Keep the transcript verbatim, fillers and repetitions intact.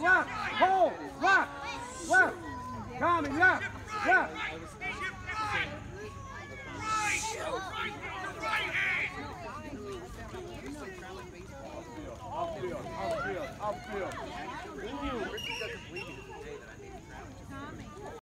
left, hold, left, left. Tommy, left, left. Outfield, outfield, outfield. Richie doesn't bleed you today that I made him travel.